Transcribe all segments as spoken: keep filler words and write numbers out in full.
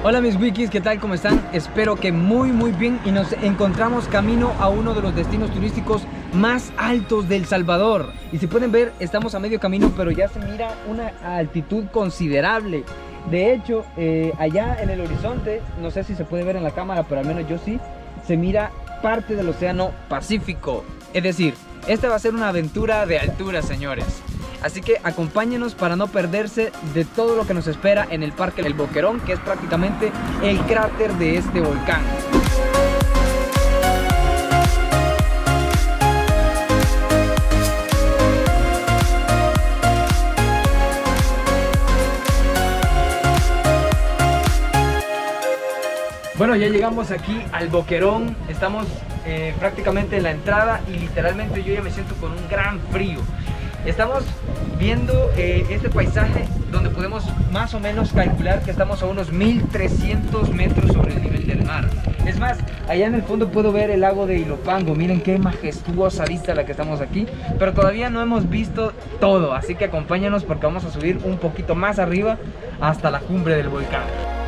Hola mis wikis, ¿qué tal? ¿Cómo están? Espero que muy muy bien, y nos encontramos camino a uno de los destinos turísticos más altos de El Salvador. Y si pueden ver, estamos a medio camino, pero ya se mira una altitud considerable. De hecho, eh, allá en el horizonte, no sé si se puede ver en la cámara, pero al menos yo sí, se mira parte del océano Pacífico. Es decir, esta va a ser una aventura de altura, señores. Así que acompáñenos para no perderse de todo lo que nos espera en el Parque El Boquerón, que es prácticamente el cráter de este volcán. Bueno, ya llegamos aquí al Boquerón, estamos eh, prácticamente en la entrada y literalmente yo ya me siento con un gran frío. Estamos viendo eh, este paisaje donde podemos más o menos calcular que estamos a unos mil trescientos metros sobre el nivel del mar. Es más, allá en el fondo puedo ver el lago de Ilopango. Miren qué majestuosa vista la que estamos aquí. Pero todavía no hemos visto todo, así que acompáñanos porque vamos a subir un poquito más arriba hasta la cumbre del volcán.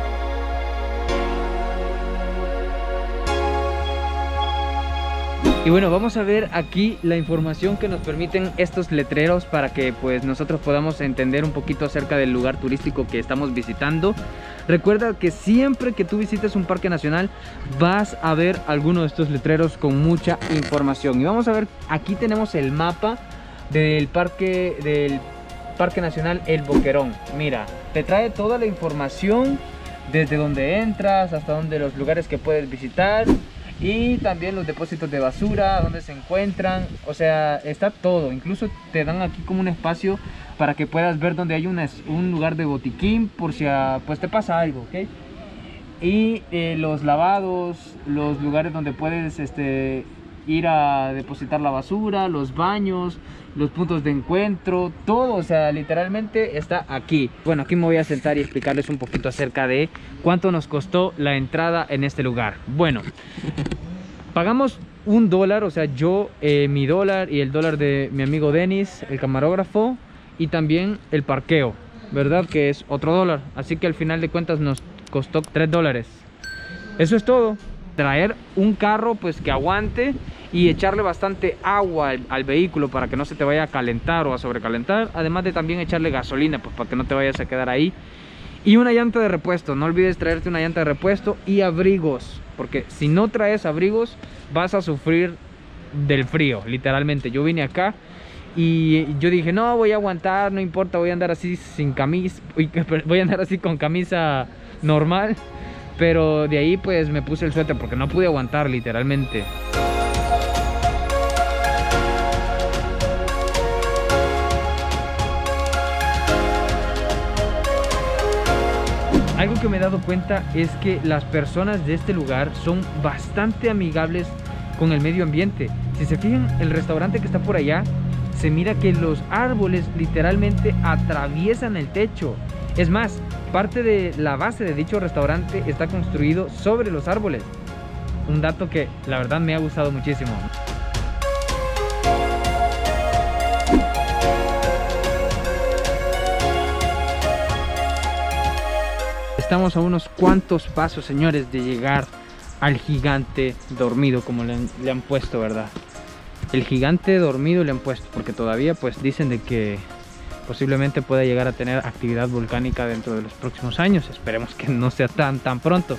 Y bueno, vamos a ver aquí la información que nos permiten estos letreros para que pues nosotros podamos entender un poquito acerca del lugar turístico que estamos visitando. Recuerda que siempre que tú visites un parque nacional vas a ver alguno de estos letreros con mucha información. Y vamos a ver, aquí tenemos el mapa del parque, del parque nacional El Boquerón. Mira, te trae toda la información desde donde entras hasta donde los lugares que puedes visitar. Y también los depósitos de basura, donde se encuentran, o sea, está todo. Incluso te dan aquí como un espacio para que puedas ver donde hay una, un lugar de botiquín por si a, pues te pasa algo, ¿ok? Y eh, los lavados, los lugares donde puedes este, ir a depositar la basura, los baños, los puntos de encuentro, todo, o sea, literalmente está aquí. Bueno, aquí me voy a sentar y explicarles un poquito acerca de cuánto nos costó la entrada en este lugar. Bueno, pagamos un dólar, o sea, yo, eh, mi dólar y el dólar de mi amigo Denis, el camarógrafo, y también el parqueo, ¿verdad? Que es otro dólar. Así que al final de cuentas nos costó tres dólares. Eso es todo. Traer un carro pues que aguante y echarle bastante agua al, al vehículo para que no se te vaya a calentar o a sobrecalentar, además de también echarle gasolina pues para que no te vayas a quedar ahí, y una llanta de repuesto. No olvides traerte una llanta de repuesto y abrigos, porque si no traes abrigos vas a sufrir del frío, literalmente. Yo vine acá y yo dije, no, voy a aguantar, no importa, voy a andar así sin camisa, voy a andar así con camisa normal. Pero de ahí pues me puse el suéter porque no pude aguantar literalmente. Algo que me he dado cuenta es que las personas de este lugar son bastante amigables con el medio ambiente. Si se fijan, el restaurante que está por allá, se mira que los árboles literalmente atraviesan el techo. Es más, parte de la base de dicho restaurante está construido sobre los árboles. Un dato que la verdad me ha gustado muchísimo. Estamos a unos cuantos pasos, señores, de llegar al gigante dormido, como le han, le han puesto, ¿verdad? El gigante dormido le han puesto, porque todavía pues dicen de que posiblemente pueda llegar a tener actividad volcánica dentro de los próximos años. Esperemos que no sea tan tan pronto.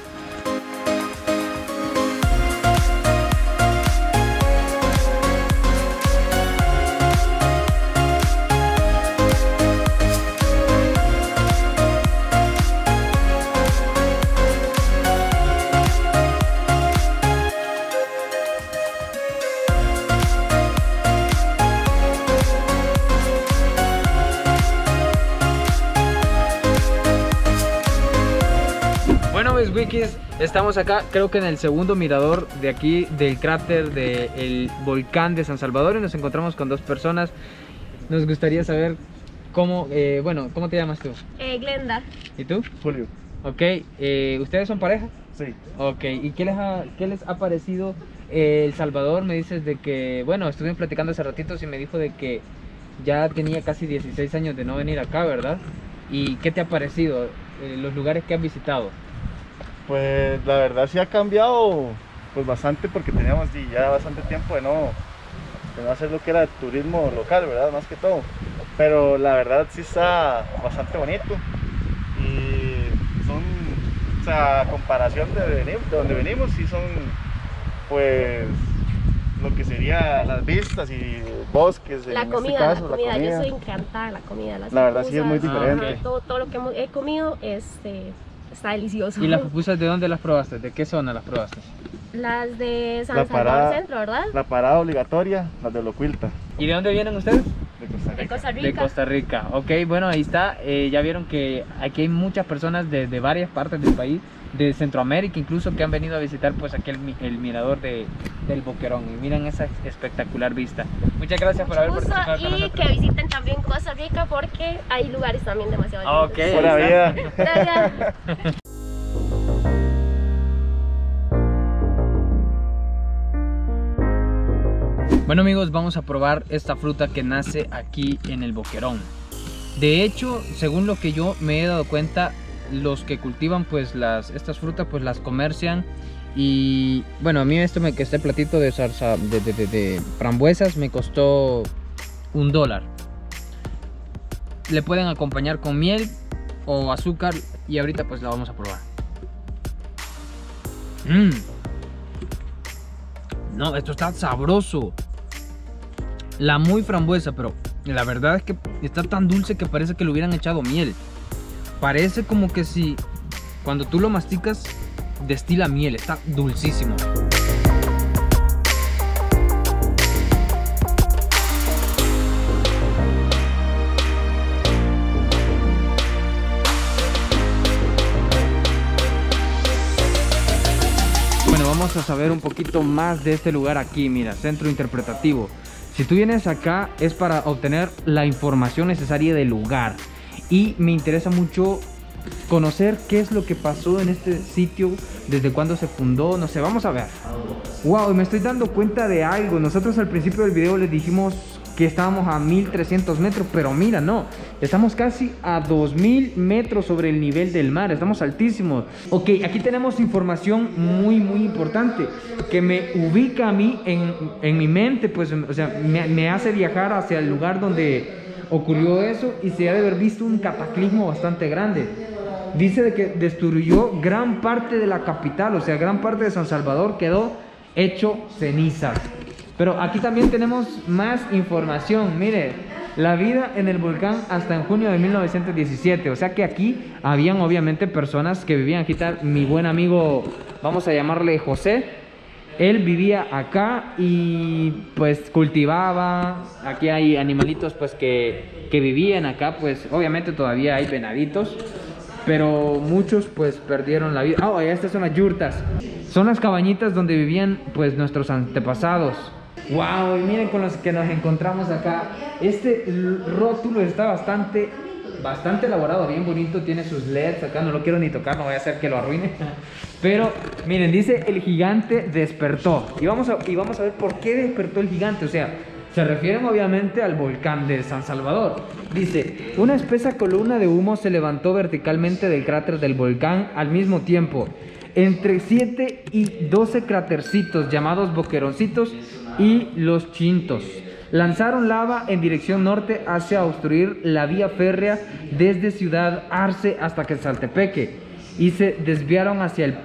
Bueno, mis wikis, estamos acá, creo que en el segundo mirador de aquí del cráter del volcán de San Salvador, y nos encontramos con dos personas. Nos gustaría saber cómo, eh, bueno, ¿cómo te llamas tú? Eh, Glenda. ¿Y tú? Julio. Ok, eh, ¿ustedes son pareja? Sí. Ok, ¿y qué les ha, qué les ha parecido eh, El Salvador? Me dices de que, bueno, estuvimos platicando hace ratitos y me dijo de que ya tenía casi dieciséis años de no venir acá, ¿verdad? ¿Y qué te ha parecido? Eh, los lugares que has visitado. Pues la verdad sí ha cambiado pues bastante, porque teníamos sí, ya bastante tiempo de no, de no hacer lo que era turismo local, ¿verdad? Más que todo. Pero la verdad sí está bastante bonito. Y son, o sea, a comparación de, venir, de donde venimos, sí son pues lo que sería las vistas y bosques. La en comida, este caso, la, comida. la comida, yo soy encantada de la comida. Las la verdad sí es muy pupusas, diferente. todo, todo lo que hemos, he comido este, está delicioso. ¿Y las pupusas de dónde las probaste? ¿De qué zona las probaste? Las de San La Salvador parada- Centro, ¿verdad? La parada obligatoria, las de Locuilta, ¿Y de dónde vienen ustedes? de Costa De Rica. Costa Rica. De Costa Rica. Ok, bueno, ahí está. Eh, ya vieron que aquí hay muchas personas de, de varias partes del país, de Centroamérica incluso, que han venido a visitar pues aquí el, mi- el mirador de, del Boquerón. Y miren esa espectacular vista. Muchas gracias por haber Gusto, participado con y nosotros. que visiten también Costa Rica porque hay lugares también demasiado lindos. Ok. Pura ahí vida. está. Gracias. Bueno amigos, vamos a probar esta fruta que nace aquí en el Boquerón. De hecho, según lo que yo me he dado cuenta, los que cultivan pues las, estas frutas pues las comercian. Y bueno, a mí esto me que este platito de salsa de, de, de, de frambuesas me costó un dólar. Le pueden acompañar con miel o azúcar y ahorita pues la vamos a probar. Mmm. No, esto está sabroso. La muy frambuesa, pero la verdad es que está tan dulce que parece que le hubieran echado miel. Parece como que si cuando tú lo masticas destila miel, está dulcísimo. Bueno, vamos a saber un poquito más de este lugar aquí, mira, centro interpretativo. Si tú vienes acá es para obtener la información necesaria del lugar. Y me interesa mucho conocer qué es lo que pasó en este sitio, desde cuándo se fundó, no sé, vamos a ver. Wow, me estoy dando cuenta de algo. Nosotros al principio del video les dijimos que estábamos a mil trescientos metros, pero mira, no, estamos casi a dos mil metros sobre el nivel del mar, estamos altísimos. Ok, aquí tenemos información muy muy importante que me ubica a mí en, en mi mente, pues, o sea, me, me hace viajar hacia el lugar donde ocurrió eso y se ha de haber visto un cataclismo bastante grande. Dice de que destruyó gran parte de la capital, o sea, gran parte de San Salvador quedó hecho cenizas. Pero aquí también tenemos más información. Mire, la vida en el volcán hasta en junio de mil novecientos diecisiete. O sea que aquí habían obviamente personas que vivían aquí. Está mi buen amigo, vamos a llamarle José. Él vivía acá y pues cultivaba. Aquí hay animalitos pues que, que vivían acá. Pues obviamente todavía hay venaditos, pero muchos pues perdieron la vida. Ah, oh, estas son las yurtas. Son las cabañitas donde vivían pues nuestros antepasados. Wow, y miren con los que nos encontramos acá. Este rótulo está bastante bastante elaborado, bien bonito, tiene sus L E Ds acá, no lo quiero ni tocar, no voy a hacer que lo arruine. Pero miren, dice el gigante despertó. Y vamos a, y vamos a ver por qué despertó el gigante, o sea, se refieren obviamente al volcán de San Salvador. Dice, una espesa columna de humo se levantó verticalmente del cráter del volcán al mismo tiempo. Entre siete y doce crátercitos llamados boqueroncitos y los chintos lanzaron lava en dirección norte hacia obstruir la vía férrea desde Ciudad Arce hasta Quezaltepeque y se desviaron hacia el,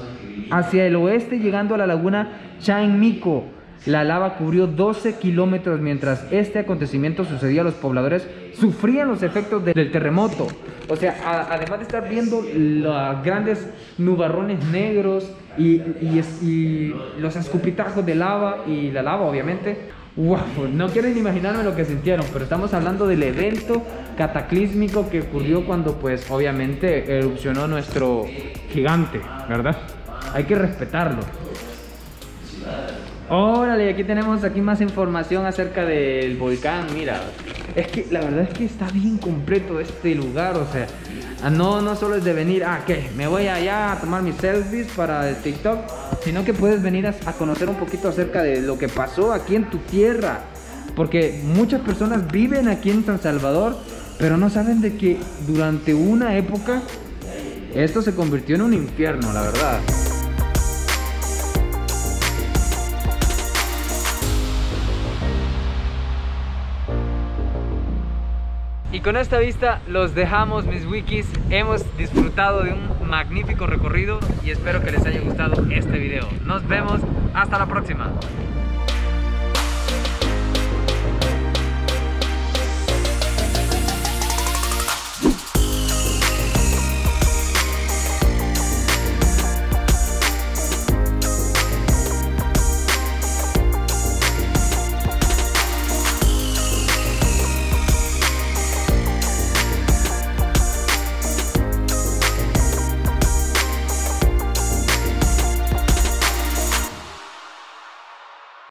hacia el oeste llegando a la laguna Chainmico. La lava cubrió doce kilómetros. Mientras este acontecimiento sucedía, los pobladores sufrían los efectos de, del terremoto. O sea, a, además de estar viendo los grandes nubarrones negros y, y, y los escupitajos de lava y la lava, obviamente. Wow, no quiero ni imaginarme lo que sintieron, pero estamos hablando del evento cataclísmico que ocurrió cuando, pues, obviamente erupcionó nuestro gigante, ¿verdad? Hay que respetarlo. Órale, aquí tenemos aquí más información acerca del volcán. Mira, es que la verdad es que está bien completo este lugar. O sea, no, no solo es de venir, ah, ¿qué? Me voy allá a tomar mis selfies para el TikTok, sino que puedes venir a, a conocer un poquito acerca de lo que pasó aquí en tu tierra. Porque muchas personas viven aquí en San Salvador, pero no saben de que durante una época esto se convirtió en un infierno, la verdad. Y con esta vista los dejamos, mis wikis. Hemos disfrutado de un magnífico recorrido y espero que les haya gustado este video. Nos vemos, hasta la próxima.